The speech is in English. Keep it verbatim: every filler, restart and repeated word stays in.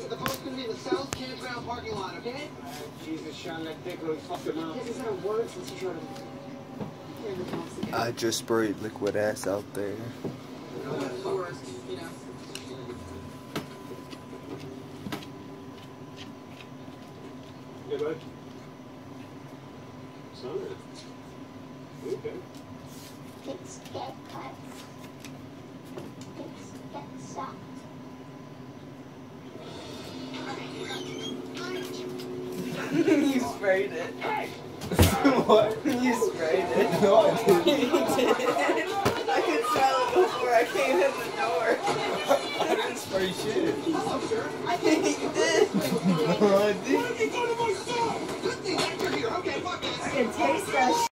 The post's gonna be in the South Campground parking lot, okay? Jesus, Sean, that dick really fucked him up. He hasn't said a word since you showed him. Here in the house again. I just sprayed liquid ass out there. You know. Hey, bud. Son, you okay? Kids get cut. Kids get shot. You sprayed it. What? You sprayed it. No, I didn't. You did. I could smell it before I came in the door. I didn't spray shit. I think you did. No, I didn't. What are you doing to my son? Good thing you're here. Okay, fuck it. I can taste that.